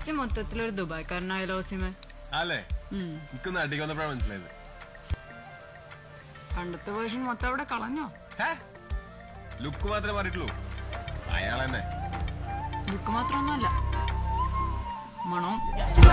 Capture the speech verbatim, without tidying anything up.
അച്ഛൻ മൊത്തത്തിലൊരു ദുബായ്ക്കാരനായാലോ സിമ അല്ലേ എനിക്കൊന്ന് അടിക്ക് വന്നപ്പോഴാണ് മനസ്സിലായത്. പണ്ടത്തെ വേർഷൻ മൊത്തം അവിടെ കളഞ്ഞോ? ലുക്ക് മാത്രമേ മാറിയിട്ടുള്ളൂ. അയാൾ തന്നെ ലുക്ക് മാത്രമൊന്നുമല്ല, മണവും